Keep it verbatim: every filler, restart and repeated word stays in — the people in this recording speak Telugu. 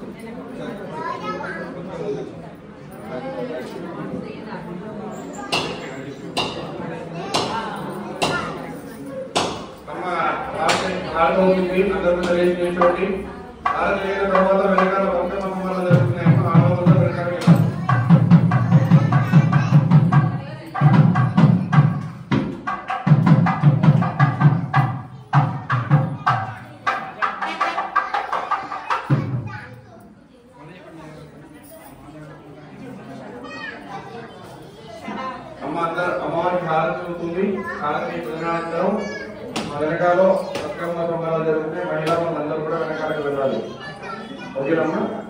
ఆడవుతుంది అందరూ రేపు చేసేటి ఆరు అయిన తర్వాత వెనకాల వంట మమ్మల్ని జరుగుతున్నాయి ఆడవులతో వెనకాల అమ్మ అందరు అమ్మవారికి హారతి అవుతుంది. హారతి ప్రధానంతరం వెనకాల బతుకమ్మ సొమ్మలు జరుగుతాయి. మహిళా అందరూ కూడా వెనకాలకు వెళ్ళాలి. ఓకేనమ్మా.